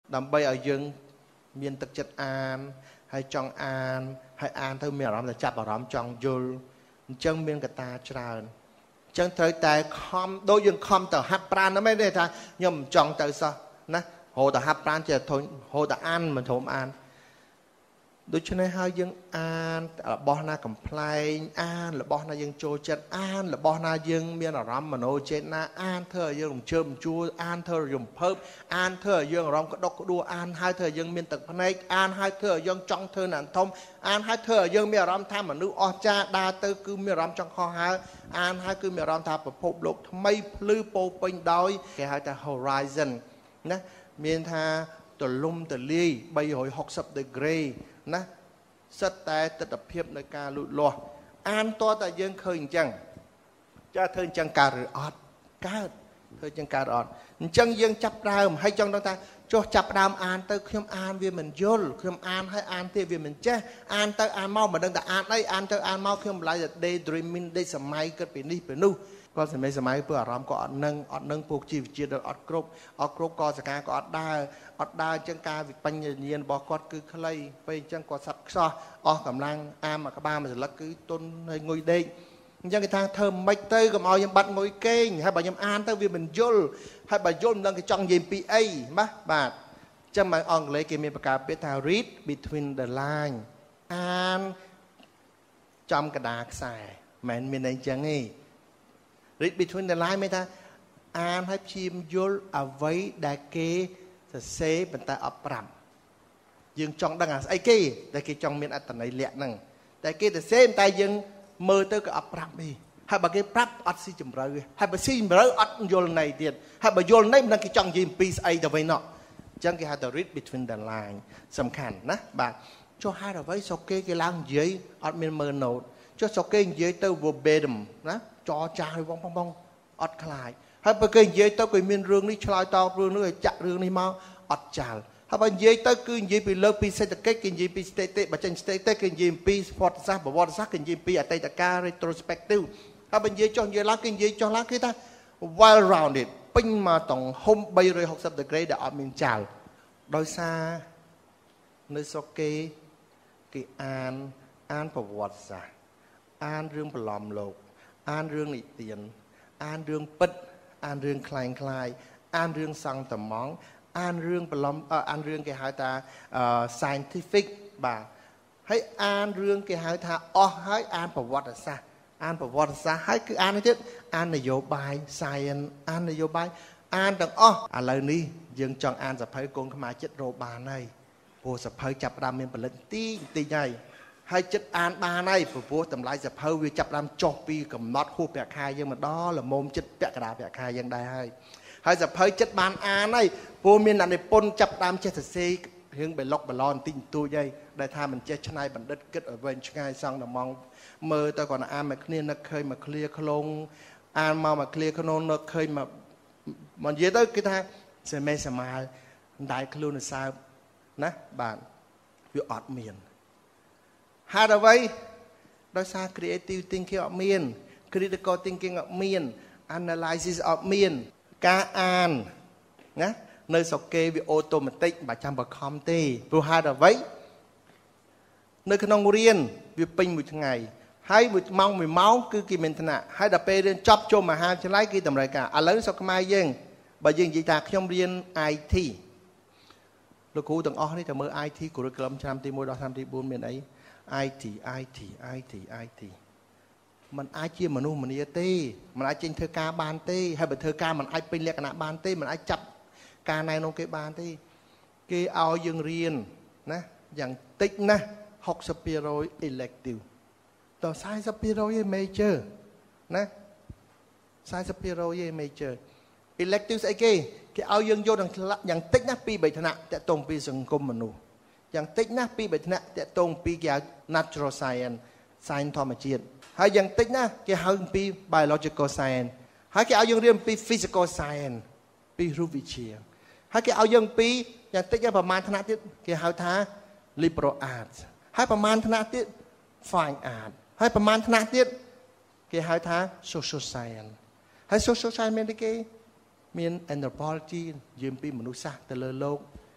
đầm bay ở dương miền thực chất an hay trong an hay an thôi miền làm là chặt vào rắm trong dul chân miền cái ta tràn chân thời tại com đôi dương com tờ hấp pran nó mới đây ta nhầm trong tờ sao nè hồ tờ hấp pran chỉ thôi hồ tờ an mình thôm an đối cho nên hai dương an là bỏ na complain an là bỏ na dương trôi chân an là bỏ na dương miền ở rắm mà nô trên na an thơ dương chơm chua an thơ dùng phớp an thơ dương rắm có đốc có đua an hai thơ dương miền tật này an hai thơ dương trong thơ nạn thông an hai thơ dương miền rắm tham mà nữ o cha đa tư cứ miền rắm trong kho hai an hai cứ miền rắm tham và phô lục mây lư po pin đói cái hai ta horizon nè miền tha từ lum từ ly bay hồi học sập từ grey nè sắt tay tật tập hiệp nơi ca lụt lò an to tại dương khơi chẳng cha thơi chẳng cà rửa ọt cá thơi chẳng cà rửa ọt chẳng dương chắp đàm hay trong đó ta cho chắp đàm an tới khiêm an vì mình vô khiêm an hay an thì vì mình chết an tới an mau mà đừng ta an đây an tới an mau khiêm lại là daydreaming đây sớm mai cất bị đi bị nu con sẽ mấy sớm mai bữa rắm có nâng buộc chi chia được ọt group có sẽ ca có ọt đa chân ca việc banh nhiên bỏ con cứ khlây bây chân có sắp so cầm lang am mà các ba mà là cứ tôn hay ngồi đây nhưng cái thang thơm mấy tây cầm ao nhầm bắt ngồi kênh hay bà nhầm an tới vì mình vô hay bà vô đang cái trong gì pa má bà chân mà ông lấy cái miền bắc cả biết thao read between the line an trong cái đạc xài mẹn miền này chẳng nghe read between the line mấy ta an hay chim vô ở với đại kê sẽ bên ta ấp rầm dương trong đang ai kê đại kê trong miền tây này lẹ năng đại kê thì sẽ tay dương mơ tới cái ấp rầm đi hay bà cái prap ắt xí chấm rơi hay bà xí chấm rơi ắt vô này tiền hay bà vô này đang cái trong gì piece ấy đâu vậy nọ chẳng cái hai tờ read between the line sầm khăn nè bà cho hai đầu với sau cái lang dưới ắt miền mơ nốt cho sau cái dưới tới vô bedroom nè cho trai bong bong ắt khai hay bà cái dưới tới cái miền rương đi chơi to rương nữa chặt rương đi mau ắt chào hay bà dưới tới cứ dưới bị lơ pi xây cái gì pi tê bà chân tê cái gì pi sport sa bà bọt sa cái gì pi ở tây ta ca retrospective hay bà dưới cho dưới lá cái gì cho lá cái ta well rounded pin mà tổng hôm bay rồi học sắp được grade đã ở miền chào đôi xa nơi sau cái an bà bọt sa an rương bà lòm lột an rương nị tiền an rương bích an rương khai an rương sang tầm món an rương an rương cái hai ta scientific bà hãy an rương cái hai ta hãy an bảo vật sa an bảo vật sa hãy cứ an chứ an là vô bài science an là vô bài an đừng lời ní dừng chọn an sập hơi con mà chết rô bà này bố sập hơi chập đam miền bẩn tí này hay chất an ba này bố tầm lại sập hơi vì chập đam chọc pi cầm nót khu bẹt hai nhưng mà đó là môn chất bẹt cả đá bẹt hai dân đây hay sập hơi chất ban an này bố miền này pôn chập đam chết xe hướng về lọc ballon tinh tôi dây đại tha mình chết này bằng đất kết ở bên ngay xong là mong mơ ta còn an mà clear nó khơi mà clear khôn an mau mà clear khôn nó khơi mà dưới tới cái tha sẽ mê sẽ mai đại khôn là sao nè bạn việc ọt miền hai đầu vậy đó sao creative thinking ở miền critical thinking ở miền analysis ở miền ca an nhé nơi sọc kê bị automatic bà chăm bà không tê rồi hai đầu vậy nơi khả năng riêng việc pin một ngày hay một mong mười máu cứ kì mình thà hay đập pe lên chop cho mà hai chân lái kia tầmไรcả lớn sau cái mai dân bà dân gì ta không riêng IT lúc cũ từng ở đây ta mới IT của curriculum trăm ti môi đó trăm ti buôn miền ấy IT mình ai chia mà nu mình ia tê mình ai trên thơ ca ban tê hay bởi thơ ca mình ai pin lẹ cả ban tê mình ai chập ca này nó cái ban tê cái ao dương riêng nè dạng tích nè học Spiro elective tao sai Spiro với major nè sai Spiro với major elective cái ao dương vô dạng tích nè pi bảy thằng nè tại tông pi sừng cung mình nu dạng tích nè pi bảy thằng nè tại tông pi cái natural science science thọ mà chuyện hay dạng tích nè cái hơn pi biological science hay cái ao dương riêng pi physical science pi ruvichia hay cái ao dương piอย่างtích cáiประมาณธนาทิศcái hào thá liberal arts ให้ประมาณธนาทิศ fine art ให้ประมาณธนาทิศcái hào thá social science ให้ social science មានគេមាន anthropology យើងពីមនុស្សសាស្ត្រទៅលើโลก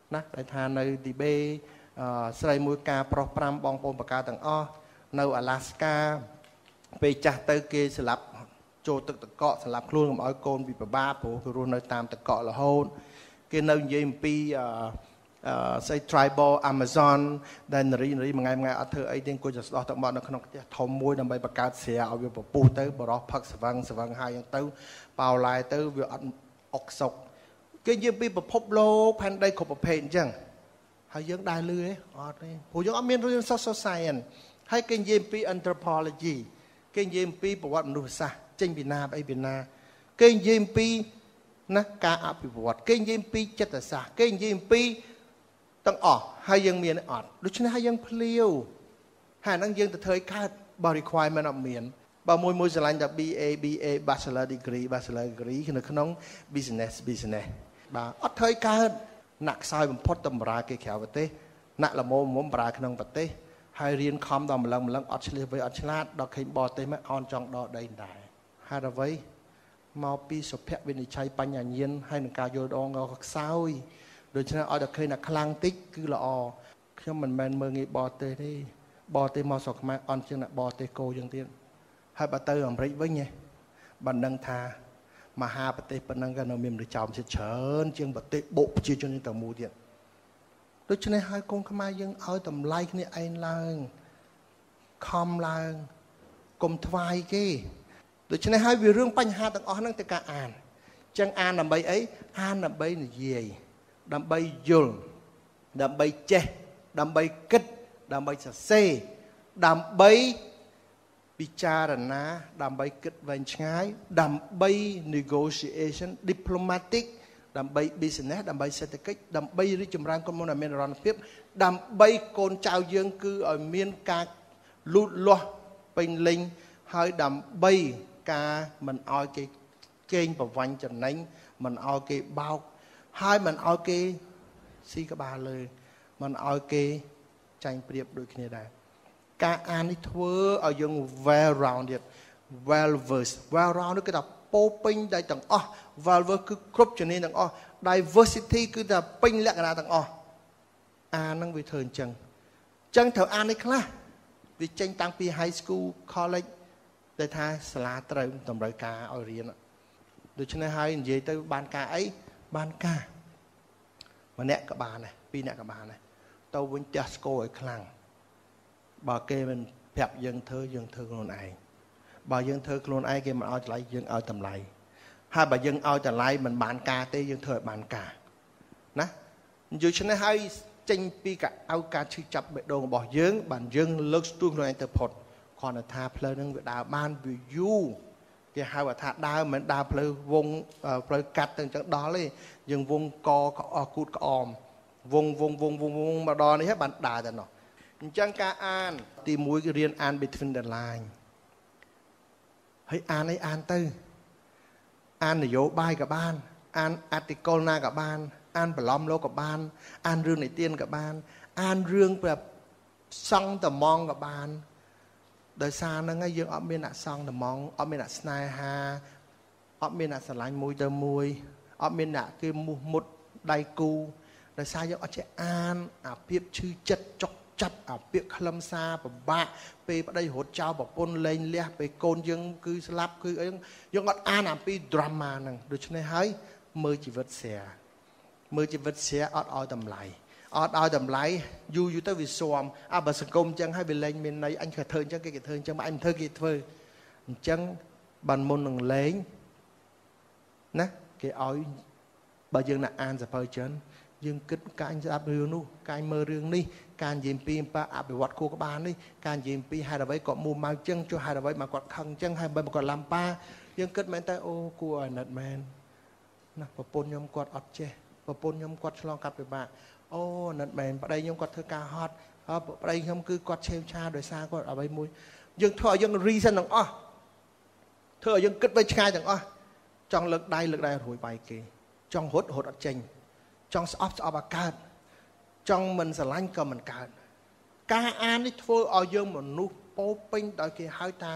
ណាតែថានៅទីបេស្រីមួយការប្រុស5បងប្អូនបកាទាំងអស់នៅអាឡាស្កាពេលចាស់ទៅគេស្លាប់ចូលទឹកតកកស្លាប់ខ្លួនកុំឲ្យកូនពិបាកព្រោះគេរស់នៅតាមតកករហូតគេនៅនិយាយអំពីស្អី tribal Amazon ដែលនារីមួយថ្ងៃអត់ធ្វើអីទេអង្គុយតែស្ដោះទឹកមាត់នៅក្នុងផ្ទះធំមួយដើម្បីបង្កើតស្រាឲ្យវាពពុះទៅបរោះផឹកស្វឹងហើយយ៉ាងទៅប៉ោឡែទៅវាអត់អុកសុកគេនិយាយពីពិភពលោកផែនដីគ្រប់ប្រភេទអញ្ចឹងហើយយើងដែរលឺទេអត់ទេព្រោះយើងអត់មានរឿង social science ហើយគេនិយាយពី anthropology គេនិយាយពីប្រវត្តិមនុស្សសាស្ត្រចេញពីណាអីពីណាគេនិយាយពីណាការអភិវឌ្ឍគេនិយាយពីចិត្តសាស្ត្រគេនិយាយពីទាំងអស់ហើយយើងមានអត់ដូច្នេះហើយយើងភ្លាវហើយហ្នឹងយើងទៅធ្វើឲ្យកើតបើ requirement អត់មានបើមួយឆ្លាញ់តែ BA bachelor degree នៅក្នុង business បាទអត់ធ្វើឲ្យកើតណាក់ខ្សោយបំផុតតម្រាគេក្រៅប្រទេសណាក់ល្មមបរាក្នុងប្រទេសហើយរៀនខំដល់ម្លឹងអត់ឆ្លៀសវៃអត់ឆ្លាតដល់ឃើញបរទេសមកអន់ចង់ដកដីដែរហើយអ្វីមកពីសុភវិនិច្ឆ័យបញ្ញាញាណហើយនឹងការយល់ដងក៏ខ្សោយដូច្នេះឲ្យតែឃើញតែខ្លាំងតិចគឺល្អខ្ញុំមិនមែនមើលងាយបរទេសទេបរទេសមកស្រុកខ្មែរអន់ជាងអ្នកបរទេសគោយ៉ាងទៀតហើយបើទៅអាមេរិកវិញបានដឹងថាមហាប្រទេសប៉ុណ្ណឹងក៏នៅមានមនុស្សចោមជាច្រើនជាងប្រទេសបុកប្រជាជនទាំងមូលទៀតដូច្នេះហើយកូនខ្មែរយើងឲ្យតម្លៃគ្នាឯងឡើងខំឡើងកុំថ្វាយគេដូច្នេះហើយវារឿងបញ្ហាទាំងអស់ហ្នឹងទៅការអានចឹងអានដើម្បីអីអានដើម្បីនិយាយដើម្បីយល់ដើម្បីចេះដើម្បីគិតដើម្បីសរសេរដើម្បីពិចារណាដើម្បីគិតវែងឆ្ងាយដើម្បី negotiation diplomatic ដើម្បី business ដើម្បីសេដ្ឋកិច្ចដើម្បីរីកចម្រើនក្រុមហ៊ុនឲ្យមានរណភាពដើម្បីកូនចៅយើងគឺឲ្យមានការលូតលាស់ពេញលេញហើយដើម្បីការមិនឲ្យគេកេងប្រវាញ់ចំណេញមិនឲ្យគេបោកហើយមិនឲ្យគេស៊ីក្បាលលើមិនឲ្យគេចាញ់ប្រៀបដូចគ្នាដែរការអាននេះធ្វើឲ្យយើង well rounded well versed well rounded គឺថាពោពេញដែលទាំងអស់ well versed គឺគ្រប់ជំនាញទាំងអស់ diversity គឺថាពេញលក្ខណៈទាំងអស់អាននឹងវាធ្វើអញ្ចឹងត្រូវអាននេះខ្លះវាចេញតាំងពី high school college ដែលថាសាលាត្រូវតម្រូវការឲ្យរៀនដូច្នេះហើយនិយាយទៅបានការអីបានការម្នាក់ក៏បានដែរពីរនាក់ក៏បានដែរទៅវិញផ្ទះស្គរឲ្យខ្លាំងបើគេមិនប្រាប់យើងធ្វើខ្លួនឯងបើយើងធ្វើខ្លួនឯងគេមិនឲ្យតម្លៃយើងឲ្យតម្លៃហើយបើយើងឲ្យតម្លៃមិនបានការទេយើងធ្វើឲ្យបានការណាដូច្នេះហើយចេញពីការឈឺចាប់បេះដូងរបស់យើងបានយើងលើកស្ទួយខ្លួនឯងទៅផុតគ្រាន់តែថាផ្លូវហ្នឹងវាដើរបានវាយូរគេហៅថាដើរមិនដើរផ្លូវវងផ្លូវកាត់ទៅអញ្ចឹងដល់ទេយើងវងកអគូតក្អមវងមកដល់នេះហើយបានដើរទៅនោះអញ្ចឹងការអានទី1គឺរៀនអាន between the line ហើយអានអីអានទៅអាននយោបាយក៏បានអាន article ណាក៏បានអានប្រឡំលោកក៏បានអានរឿងនិទានក៏បានអានរឿងប្រាប់សង់តំងក៏បានដោយសារហ្នឹងហើយយើងអត់មានអ្នកសង់តំងអត់មានអ្នកស្នេហាអត់មានអ្នកស្រឡាញ់មួយទៅមួយអត់មានអ្នកគេមុះមុតដៃគូដោយសារយើងអត់ចេះអានអាភាពឈឺចិត្តចុកចាប់អាពាក្យខ្លឹមសារពិបាកពេលប្តីរត់ចោលប្រពន្ធលែងលះពេលកូនយើងគឺស្លាប់គឺអីយើងអត់អានអំពី drama ហ្នឹងដូច្នេះហើយមើលជីវិតស្រាអត់ឲ្យតម្លៃអត់ឲ្យតម្លៃយូរទៅវាស៊ាំបើសង្គមអញ្ចឹងហើយវាលែងមានន័យអញគេធ្វើអញ្ចឹងគេធ្វើអញ្ចឹងអញមិនធ្វើគេធ្វើអញ្ចឹងបានមុននឹងលែងណាគេឲ្យបើយើងnakអានសភៅច្រើនយើងគិតការស្ដាប់រឿងនោះការមើលរឿងនេះការនិយាយពីអភិវឌ្ឍខួរក្បាលនេះការនិយាយពីហេតុអ្វីគាត់មូម៉ៅចឹងចុះហេតុអ្វីមកគាត់ខឹងចឹងហើយបើគាត់ឡាំប៉ាយើងគិតមែនតើអូគួរឲ្យណិតមែនណាប្រពន្ធខ្ញុំគាត់អត់ចេះប្រពន្ធខ្ញុំគាត់ឆ្លងកាត់ពិបាកអូណិតមែនប្តីខ្ញុំគាត់ធ្វើការហត់ប្តីខ្ញុំគឺគាត់ឆេវឆាដោយសារគាត់អ្វីមួយយើងធ្វើឲ្យយើង reason ទាំងអស់ធ្វើឲ្យយើងគិតទៅឆ្ងាយទាំងអស់ចង់លើកដៃរួយបាយគេចង់រត់អត់ចេញចង់ស្អប់អត់កើតចង់មិនស្រឡាញ់ក៏មិនកើតការអាននេះធ្វើឲ្យយើងមនុស្សពោពេញដោយគេហៅថា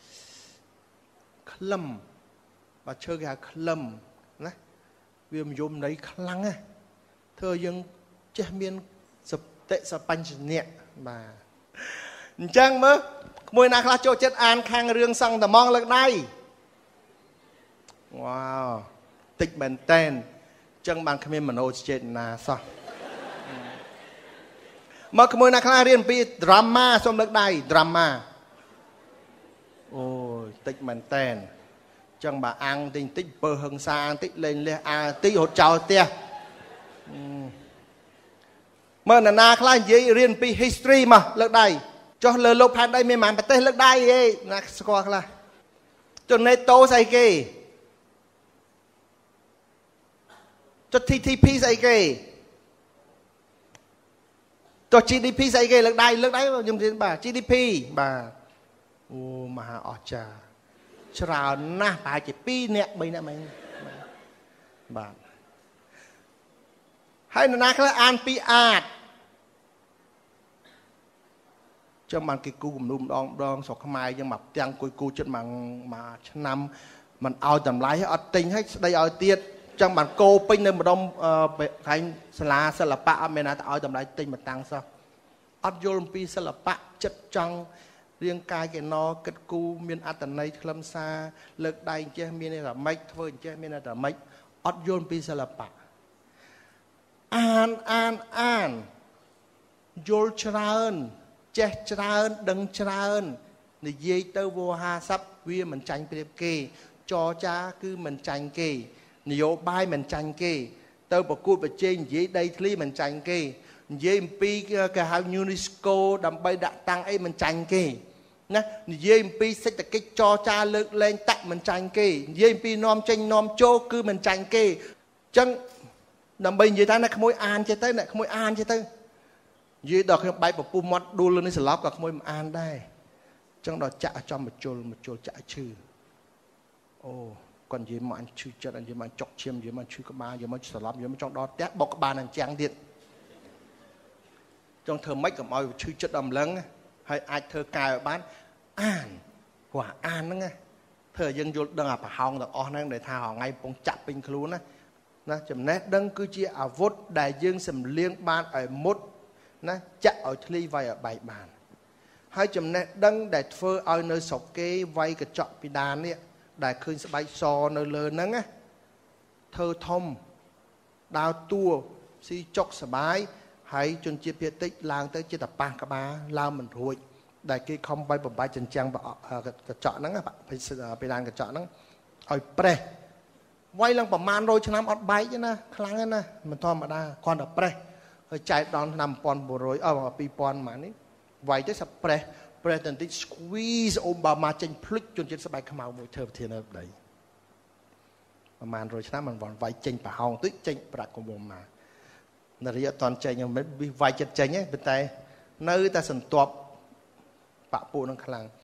ក្លឹមបើឈើគេហៅក្លឹមណាវាមយមន័យខ្លាំងណាធ្វើយើងចេះមានសតិសបញ្ញៈបាទអញ្ចឹងមើលក្មួយណាខ្លះចូលចិត្តអានខាងរឿងសង្ឃតំងលើកដៃវ៉ាវតិចមែនតែនអញ្ចឹងបានគ្មានមនោចេតនាសោះមកក្មួយណាខ្លះរៀនពី drama សូមលើកដៃ drama អូយតិចមែនតែនចឹងបើអាំងតិចពើហឹងសាតិចលេងលះអាតិចរត់ចោលផ្ទះមើលណានាខ្លះនិយាយរៀនពី history មកលើកដៃចុះលើលោកផែនដីមានប៉ុន្មានប្រទេសលើកដៃឯងណាស្គាល់ខ្លះចុះ NATO ស្អីគេចុះ TTP ស្អីគេចុះ GDP ស្អីគេលើកដៃខ្ញុំនិយាយបាទ GDP បាទអូមហាអស្ចារ្យច្រើនណាស់ប្រហែលជា2នាក់3នាក់មែនបាទហើយនរណាខ្លះអានពីអាចចាំបានគេគូគំនុំម្ដងស្រុកខ្មែរយើងមកទាំងគូចិត្តមួយឆ្នាំមិនឲ្យតម្លៃឲ្យអត់ទិញឲ្យស្ដីឲ្យទៀតចឹងបានគោពេញនៅម្ដុំខាងសាលាសិល្បៈអត់មានណាទៅឲ្យតម្លៃទិញមកតាំងសោះអត់យល់អំពីសិល្បៈចិត្តចង់រាងកាយកេណគិតគូមានអត្តន័យខ្លឹមសារលើកដៃចេះមានន័យថាម៉េចធ្វើចេះមានន័យថាម៉េចអត់យល់ពីសិល្បៈអានយល់ច្រើនចេះច្រើនដឹងច្រើននិយាយទៅវោហាស័ព្ទវាមិនចាញ់ប្រៀបគេចរចាគឺមិនចាញ់គេនយោបាយមិនចាញ់គេទៅប្រកួតប្រជែងនិយាយដីធ្លីមិនចាញ់គេនិយាយអំពីគេហៅ UNESCO ដើម្បីដាក់តាំងអីមិនចាញ់គេណានិយាយអំពីសេដ្ឋកិច្ចចរចាលើកលែងតាក់មិនចាញ់គេនិយាយអំពីនាំចេញនាំចូលគឺមិនចាញ់គេអញ្ចឹងដើម្បីនិយាយថាអ្នកក្មួយអានចេះទៅអ្នកក្មួយអានចេះទៅនិយាយដល់ខ្ញុំបែកពពុះមាត់ដួលលើនេះស្លាប់ក៏ក្មួយមិនអានដែរអញ្ចឹងដល់ចាក់ចំមជុលចាក់ឈឺអូគាត់និយាយមកអញឈឺចិត្តអញនិយាយមកចុកឈាមនិយាយមកឈឺក្បាលនិយាយមកស្លាប់និយាយមកចង់ដល់ផ្ទះបុកក្បាលនឹងចាំងទៀតចង់ធ្វើម៉េចកុំឲ្យឈឺចិត្តដល់ម្លឹងហើយអាចធ្វើកែឲ្យបានអានព្រោះអានហ្នឹងធ្វើឲ្យយើងយល់ដឹងអាប្រហោងទាំងអស់ហ្នឹងដែលថាថ្ងៃកំពុងចាក់ពេញខ្លួនណាចំណេះដឹងគឺជាអាវុធដែលយើងសម្លៀងបានឲ្យមុតណាចាក់ឲ្យធ្លីវាយឲ្យបែកបានហើយចំណេះដឹងដែលធ្វើឲ្យនៅស្រុកគេវាយកញ្ចក់ពីដាននេះដែលឃើញស្បែកសនៅលើហ្នឹងណាធ្វើធំដើរតួស៊ីចុកសបាយហើយជនជាតិភាគតិចឡើងទៅជាតប៉ះក្បាលឡើងមិនរួចដែលគេខំបាយបំបាយចិញ្ចាំងកញ្ចក់ហ្នឹងពីដានកញ្ចក់ហ្នឹងឲ្យប្រេះវាយឡើងប្រមាណ100ឆ្នាំអត់បែកទេណាខ្លាំងណាស់មិនធម្មតាគ្រាន់តែប្រេះហើយចែកដល់ឆ្នាំ1900 2000ម៉ាននេះវាយទៅសាប់ប្រេះតែបន្តិច squeeze អូបាម៉ាចេញភ្លុចជនជាតិស្បែកខ្មៅមួយធ្វើប្រធាននៅដីប្រមាណ100ឆ្នាំមិនវាយចេញប្រហោងតិចចេញប្រាក់កុំមកនារីអត់តន់ចេញមិនវាយចិត្តចេញទេប៉ុន្តែនៅតែសន្ទាប់បាក់ពួកនឹងខ្លាំង